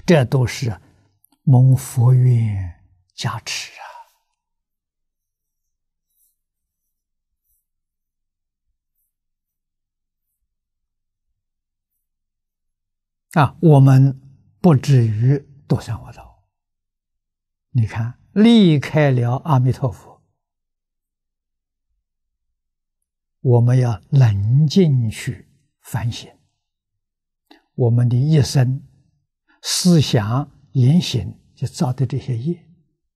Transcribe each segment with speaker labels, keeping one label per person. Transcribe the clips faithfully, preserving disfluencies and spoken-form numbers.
Speaker 1: 这都是蒙佛愿加持啊！啊，我们不至于堕三恶道。你看，离开了阿弥陀佛，我们要冷静去反省我们的一生思想言行就造的这些业，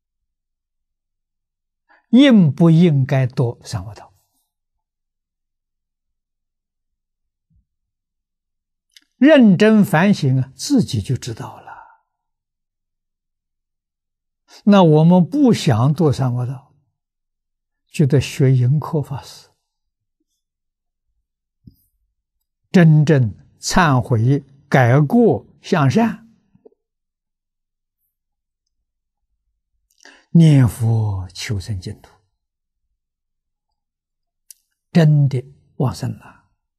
Speaker 1: 应不应该堕三恶道？认真反省啊，自己就知道了。那我们不想堕三恶道，就得学盈科法师，真正忏悔、改过向善，念佛求生净土，真的往生了。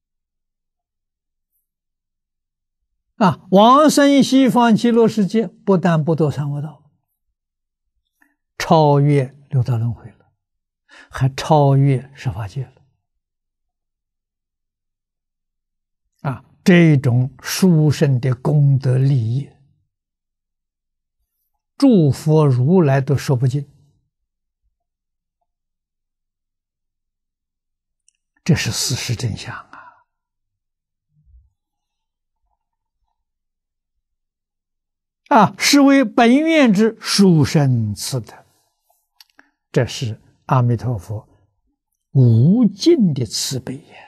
Speaker 1: 啊，往生西方极乐世界，不但不堕三恶道，超越六道轮回了，还超越十法界了。啊，这种殊胜的功德利益，诸佛如来都说不尽。这是事实真相啊！啊，是为本愿之殊胜慈德，这是阿弥陀佛无尽的慈悲呀！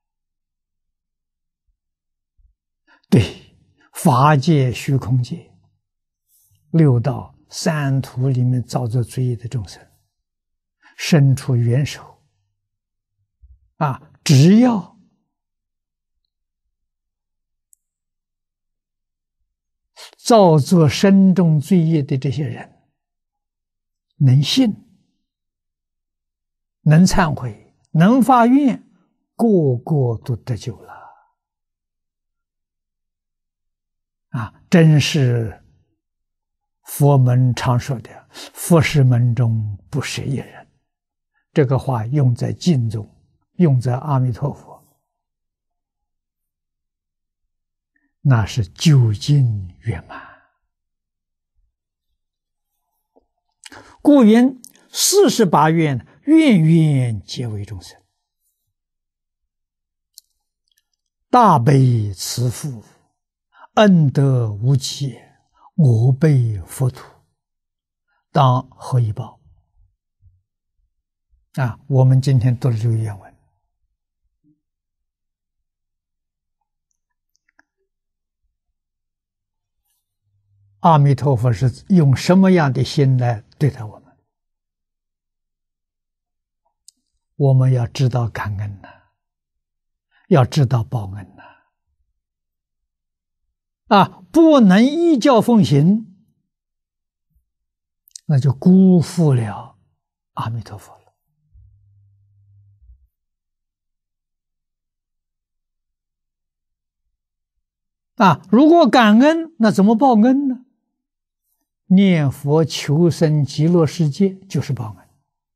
Speaker 1: 对法界、虚空界、六道、三途里面造作罪业的众生，伸出援手啊！只要造作深重罪业的这些人能信、能忏悔、能发愿，个个都得救了啊！真是佛门常说的佛事门中不舍一人，这个话用在经中，用在阿弥陀佛，那是究竟圆满。故云四十八愿，愿愿皆为众生。大悲慈父，恩德无期，我辈佛土，当何以报？啊，我们今天读了这个原文，阿弥陀佛是用什么样的心来对待我们？我们要知道感恩呐、啊，要知道报恩呐、啊，啊，不能依教奉行，那就辜负了阿弥陀佛了。啊，如果感恩，那怎么报恩呢？念佛求生极乐世界就是报恩。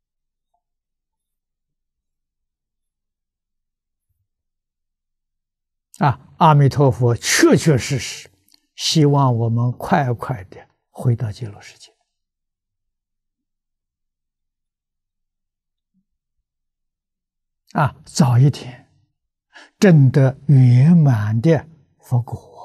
Speaker 1: 啊，阿弥陀佛确确实实希望我们快快的回到极乐世界。啊，早一天证得圆满的佛果。